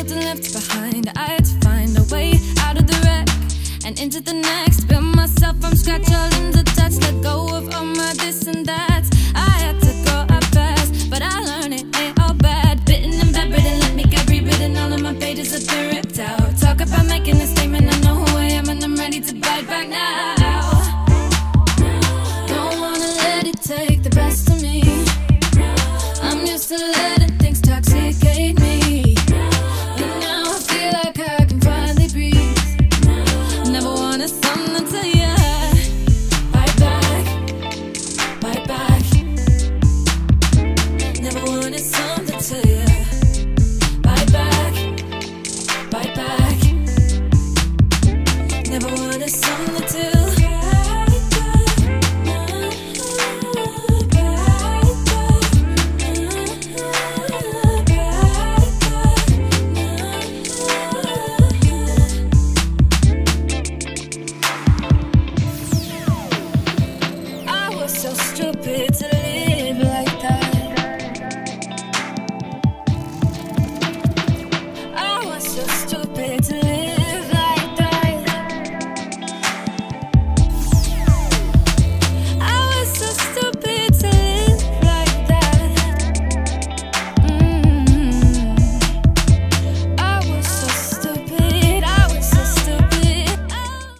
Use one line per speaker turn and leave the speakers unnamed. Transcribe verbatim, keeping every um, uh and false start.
troubled and left behind. I had to find a way out of the wreck and into the next. Build myself from scratch, all in the touch. Let go of all my this and that. I had to go up fast, but I learned it ain't all bad. Bitten and bedridden, let me get rewritten. All of my pages have been ripped out. Talk about making a statement, I know who I am and I'm ready to bite back now. Don't wanna let it take the best of me. I'm used to letting things toxicate me, and now I feel like I can finally breathe. Never wanted something to tell ya. Bite back, bite back. Never wanted something to tell ya. Bite back, bite back. Never wanted something to tell. So stupid to